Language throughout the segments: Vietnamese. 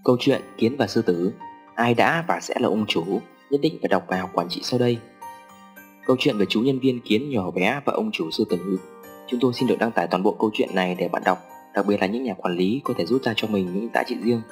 Câu chuyện Kiến và Sư Tử. Ai đã và sẽ là ông chủ nhất định phải đọc bài học quản trị sau đây. Câu chuyện về chú nhân viên Kiến nhỏ bé và ông chủ Sư Tử. Chúng tôi xin được đăng tải toàn bộ câu chuyện này để bạn đọc, đặc biệt là những nhà quản lý có thể rút ra cho mình những giá trị riêng.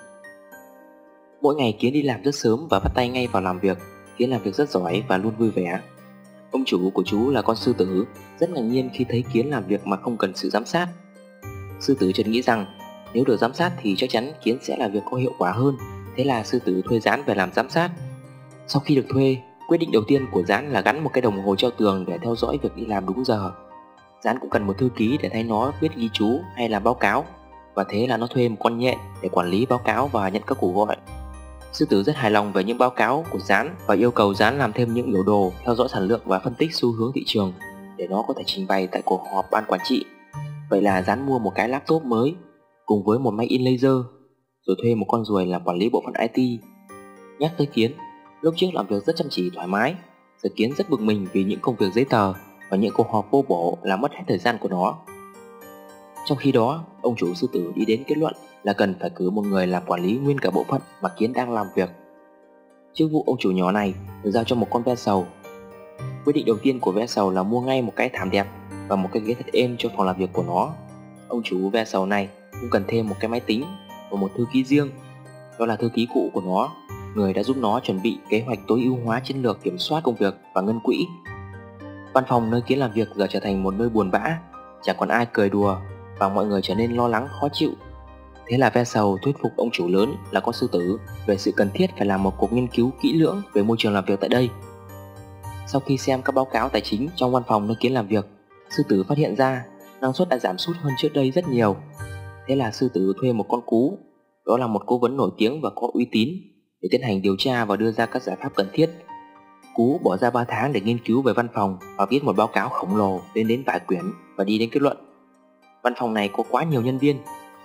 Mỗi ngày Kiến đi làm rất sớm và bắt tay ngay vào làm việc. Kiến làm việc rất giỏi và luôn vui vẻ. Ông chủ của chú là con Sư Tử, rất ngạc nhiên khi thấy Kiến làm việc mà không cần sự giám sát. Sư Tử chợt nghĩ rằng nếu được giám sát thì chắc chắn Kiến sẽ làm việc có hiệu quả hơn. Thế là Sư Tử thuê Dán về làm giám sát. Sau khi được thuê, quyết định đầu tiên của Dán là gắn một cái đồng hồ treo tường để theo dõi việc đi làm đúng giờ. Dán cũng cần một thư ký để thay nó viết ghi chú hay làm báo cáo, và thế là nó thuê một con nhện để quản lý báo cáo và nhận các cuộc gọi. Sư Tử rất hài lòng về những báo cáo của Dán và yêu cầu Dán làm thêm những biểu đồ theo dõi sản lượng và phân tích xu hướng thị trường để nó có thể trình bày tại cuộc họp ban quản trị. Vậy là Dán mua một cái laptop mới cùng với một máy in laser, rồi thuê một con ruồi làm quản lý bộ phận IT. Nhắc tới Kiến, lúc trước làm việc rất chăm chỉ thoải mái, giờ Kiến rất bực mình vì những công việc giấy tờ và những cuộc họp vô bổ làm mất hết thời gian của nó. Trong khi đó, ông chủ Sư Tử đi đến kết luận là cần phải cử một người làm quản lý nguyên cả bộ phận mà Kiến đang làm việc. Chức vụ ông chủ nhỏ này được giao cho một con ve sầu. Quyết định đầu tiên của ve sầu là mua ngay một cái thảm đẹp và một cái ghế thật êm cho phòng làm việc của nó. Ông chủ ve sầu này cũng cần thêm một cái máy tính và một thư ký riêng, đó là thư ký cũ của nó, người đã giúp nó chuẩn bị kế hoạch tối ưu hóa chiến lược kiểm soát công việc và ngân quỹ. Văn phòng nơi Kiến làm việc giờ trở thành một nơi buồn bã, chẳng còn ai cười đùa và mọi người trở nên lo lắng khó chịu. Thế là ve sầu thuyết phục ông chủ lớn là con Sư Tử về sự cần thiết phải làm một cuộc nghiên cứu kỹ lưỡng về môi trường làm việc tại đây. Sau khi xem các báo cáo tài chính trong văn phòng nơi Kiến làm việc, Sư Tử phát hiện ra năng suất đã giảm sút hơn trước đây rất nhiều. Thế là Sư Tử thuê một con cú, đó là một cố vấn nổi tiếng và có uy tín, để tiến hành điều tra và đưa ra các giải pháp cần thiết. Cú bỏ ra 3 tháng để nghiên cứu về văn phòng và viết một báo cáo khổng lồ lên đến vài quyển và đi đến kết luận: văn phòng này có quá nhiều nhân viên.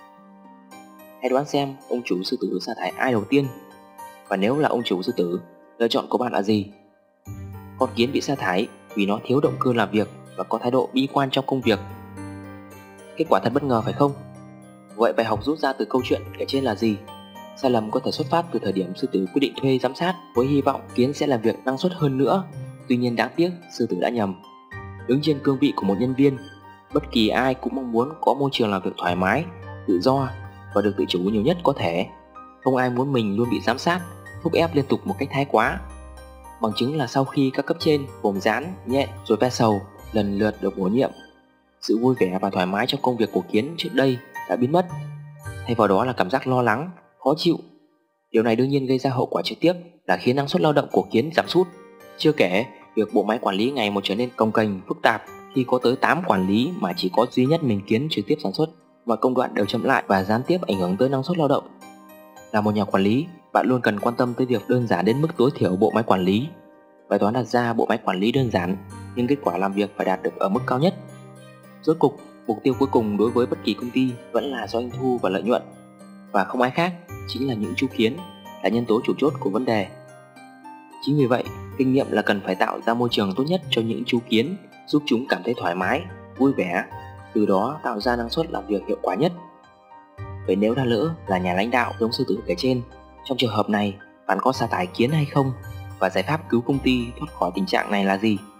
Hãy đoán xem ông chủ Sư Tử sa thải ai đầu tiên? Và nếu là ông chủ Sư Tử, lựa chọn của bạn là gì? Con Kiến bị sa thải vì nó thiếu động cơ làm việc và có thái độ bi quan trong công việc. Kết quả thật bất ngờ phải không? Vậy bài học rút ra từ câu chuyện kể trên là gì? Sai lầm có thể xuất phát từ thời điểm Sư Tử quyết định thuê giám sát với hy vọng Kiến sẽ làm việc năng suất hơn nữa. Tuy nhiên đáng tiếc, Sư Tử đã nhầm. Đứng trên cương vị của một nhân viên, bất kỳ ai cũng mong muốn có môi trường làm việc thoải mái, tự do và được tự chủ nhiều nhất có thể. Không ai muốn mình luôn bị giám sát, thúc ép liên tục một cách thái quá. Bằng chứng là sau khi các cấp trên gồm Dán, Nhện rồi ve sầu lần lượt được bổ nhiệm, sự vui vẻ và thoải mái trong công việc của Kiến trước đây đã biến mất. Thay vào đó là cảm giác lo lắng, khó chịu. Điều này đương nhiên gây ra hậu quả trực tiếp là khiến năng suất lao động của Kiến giảm sút. Chưa kể, việc bộ máy quản lý ngày một trở nên cồng kềnh, phức tạp khi có tới 8 quản lý mà chỉ có duy nhất mình Kiến trực tiếp sản xuất, và công đoạn đều chậm lại và gián tiếp ảnh hưởng tới năng suất lao động. Là một nhà quản lý, bạn luôn cần quan tâm tới việc đơn giản đến mức tối thiểu bộ máy quản lý. Bài toán đặt ra bộ máy quản lý đơn giản, nhưng kết quả làm việc phải đạt được ở mức cao nhất. Rốt cục, mục tiêu cuối cùng đối với bất kỳ công ty vẫn là doanh thu và lợi nhuận, và không ai khác chính là những chú Kiến, là nhân tố chủ chốt của vấn đề. Chính vì vậy, kinh nghiệm là cần phải tạo ra môi trường tốt nhất cho những chú Kiến, giúp chúng cảm thấy thoải mái, vui vẻ, từ đó tạo ra năng suất làm việc hiệu quả nhất. Vậy nếu đã lỡ là nhà lãnh đạo giống Sư Tử kể trên, trong trường hợp này bạn có sa thải Kiến hay không, và giải pháp cứu công ty thoát khỏi tình trạng này là gì?